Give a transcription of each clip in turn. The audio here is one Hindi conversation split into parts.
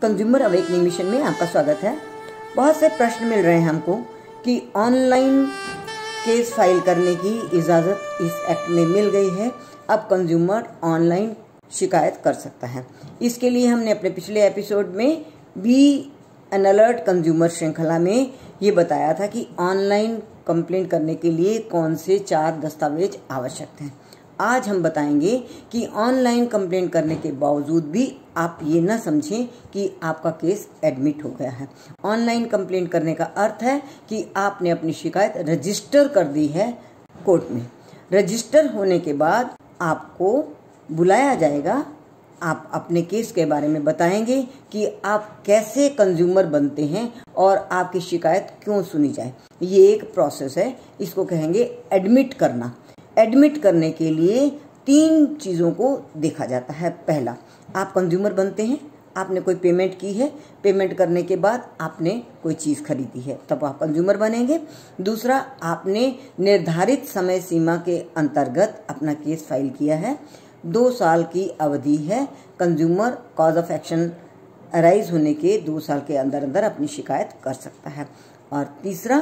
कंज्यूमर अवेकनिंग मिशन में आपका स्वागत है। बहुत से प्रश्न मिल रहे हैं हमको कि ऑनलाइन केस फाइल करने की इजाज़त इस एक्ट में मिल गई है, अब कंज्यूमर ऑनलाइन शिकायत कर सकता है। इसके लिए हमने अपने पिछले एपिसोड में बी एन अलर्ट कंज्यूमर श्रृंखला में ये बताया था कि ऑनलाइन कंप्लेंट करने के लिए कौन से 4 दस्तावेज आवश्यक हैं। आज हम बताएंगे कि ऑनलाइन कंप्लेंट करने के बावजूद भी आप ये ना समझें कि आपका केस एडमिट हो गया है। ऑनलाइन कंप्लेंट करने का अर्थ है कि आपने अपनी शिकायत रजिस्टर कर दी है कोर्ट में। रजिस्टर होने के बाद आपको बुलाया जाएगा, आप अपने केस के बारे में बताएंगे कि आप कैसे कंज्यूमर बनते हैं और आपकी शिकायत क्यों सुनी जाए। ये एक प्रोसेस है, इसको कहेंगे एडमिट करना। एडमिट करने के लिए 3 चीज़ों को देखा जाता है। पहला, आप कंज्यूमर बनते हैं, आपने कोई पेमेंट की है, पेमेंट करने के बाद आपने कोई चीज़ खरीदी है, तब आप कंज्यूमर बनेंगे। दूसरा, आपने निर्धारित समय सीमा के अंतर्गत अपना केस फाइल किया है, 2 साल की अवधि है, consumer cause of action arise होने के 2 साल के अंदर अंदर अपनी शिकायत कर सकता है। और तीसरा,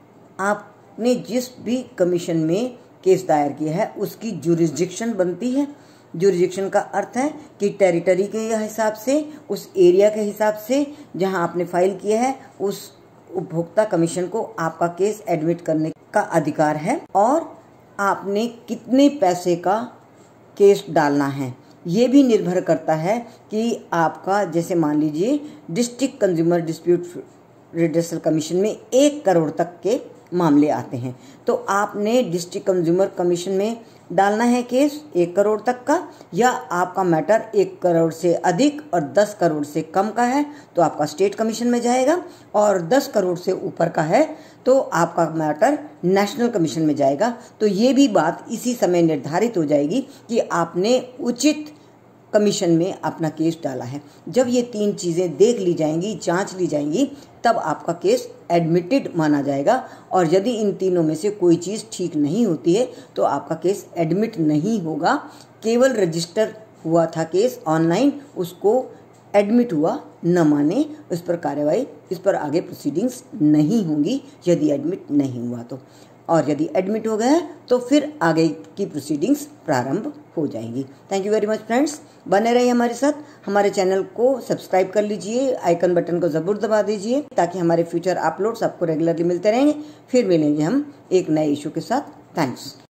आपने जिस भी कमीशन में केस दायर किया है उसकी जुरिस्डिक्शन बनती है। जुरिस्डिक्शन का अर्थ है कि टेरिटरी के हिसाब से, उस एरिया के हिसाब से जहां आपने फाइल किया है, उस उपभोक्ता कमीशन को आपका केस एडमिट करने का अधिकार है। और आपने कितने पैसे का केस डालना है ये भी निर्भर करता है कि आपका, जैसे मान लीजिए district consumer dispute redressal commission में 1 करोड़ तक के मामले आते हैं, तो आपने डिस्ट्रिक्ट कंज्यूमर कमीशन में डालना है केस 1 करोड़ तक का, या आपका मैटर 1 करोड़ से अधिक और 10 करोड़ से कम का है तो आपका स्टेट कमीशन में जाएगा, और 10 करोड़ से ऊपर का है तो आपका मैटर नेशनल कमीशन में जाएगा। तो ये भी बात इसी समय निर्धारित हो जाएगी कि आपने उचित कमीशन में अपना केस डाला है। जब ये 3 चीज़ें देख ली जाएंगी, जांच ली जाएंगी, तब आपका केस एडमिटेड माना जाएगा। और यदि इन तीनों में से कोई चीज़ ठीक नहीं होती है तो आपका केस एडमिट नहीं होगा। केवल रजिस्टर हुआ था केस ऑनलाइन, उसको एडमिट हुआ न माने, उस पर कार्रवाई, इस पर आगे प्रोसीडिंग्स नहीं होंगी यदि एडमिट नहीं हुआ तो। और यदि एडमिट हो गया तो फिर आगे की प्रोसीडिंग्स प्रारंभ हो जाएंगी। Thank you very much friends, बने रहिए हमारे साथ। हमारे चैनल को सब्सक्राइब कर लीजिए, आइकन बटन को ज़रूर दबा दीजिए ताकि हमारे फ्यूचर अपलोड्स आपको रेगुलरली मिलते रहेंगे। फिर मिलेंगे हम एक नए इशू के साथ। थैंक्स।